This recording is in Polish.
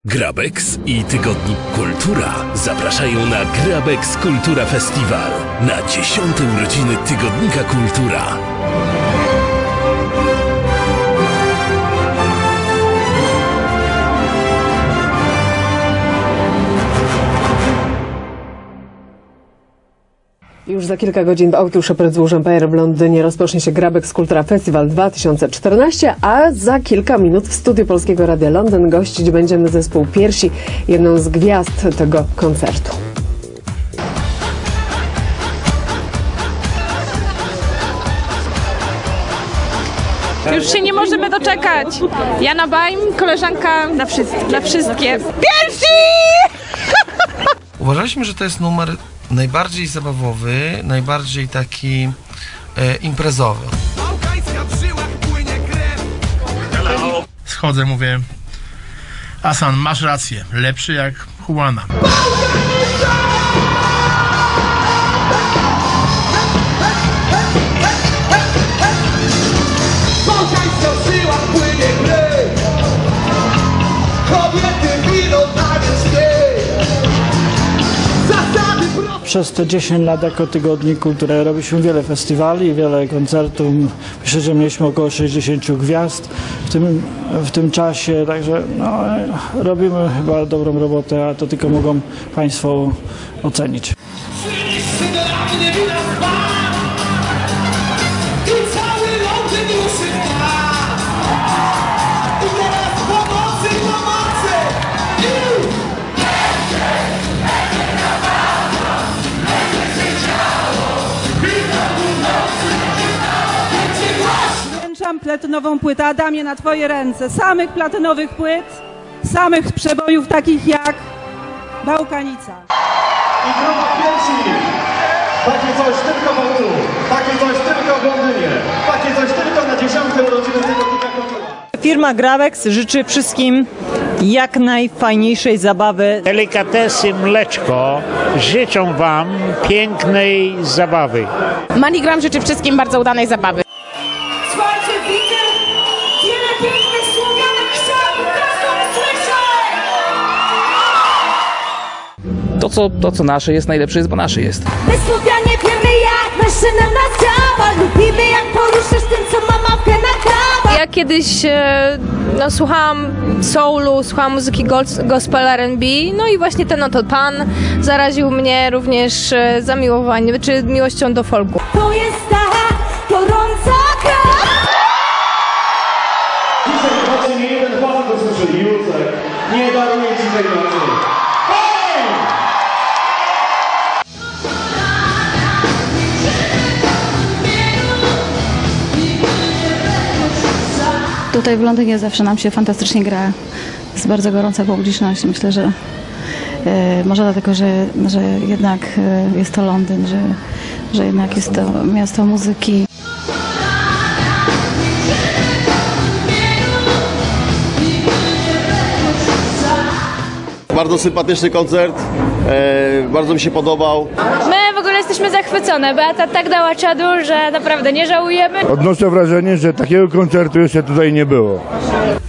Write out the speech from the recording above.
Grabex i tygodnik Kultura zapraszają na Grabex Kultura Festiwal na 10. urodziny tygodnika Kultura. Już za kilka godzin w Autuszu przed złóżem PR w Londynie rozpocznie się Grabex Kultura Festival 2014, a za kilka minut w studiu Polskiego Radia Londyn gościć będziemy zespół Piersi, jedną z gwiazd tego koncertu. Już się nie możemy doczekać. Jana Bajm, koleżanka na wszystkie. Piersi! Uważaliśmy, że to jest numer najbardziej zabawowy, najbardziej taki imprezowy. Schodzę, mówię: Hasan, masz rację, lepszy jak Juana. Przez te 10 lat jako tygodnik Kultury robiliśmy wiele festiwali, wiele koncertów. Myślę, że mieliśmy około 60 gwiazd w tym czasie, także no, robimy chyba dobrą robotę, a to tylko mogą Państwo ocenić. Platynową płytę, Adamie, na Twoje ręce. Samych platynowych płyt, samych przebojów takich jak Bałkanica. I grupa Piersi. Takie coś tylko w Autu, takie coś tylko w Londynie, takie coś tylko na 10. urodziny tygodnika Kultura. Firma Grabex życzy wszystkim jak najfajniejszej zabawy. Delikatesy Mleczko życzą Wam pięknej zabawy. MoneyGram życzy wszystkim bardzo udanej zabawy. To co nasze jest najlepsze, jest, bo nasze jest. My Słowianie wiemy, jak maszyna nas działa. Lubimy, jak poruszysz tym, co ma mapkę na kawa. Ja kiedyś słuchałam soulu, słuchałam muzyki gospel R&B, no i właśnie ten oto pan zaraził mnie również zamiłowaniem, czy miłością do folku. To jest ta gorąca krew. Dzisiaj właśnie nie jeden facet usłyszy: Józek, nie daruję Ci tej nocy. Tutaj w Londynie zawsze nam się fantastycznie gra. Jest bardzo gorąca publiczność. Myślę, że może dlatego, że jednak jest to Londyn, że jednak jest to miasto muzyki. Bardzo sympatyczny koncert, bardzo mi się podobał. My w ogóle jesteśmy zachwycone. Beata tak dała czadu, że naprawdę nie żałujemy. Odnoszę wrażenie, że takiego koncertu jeszcze tutaj nie było.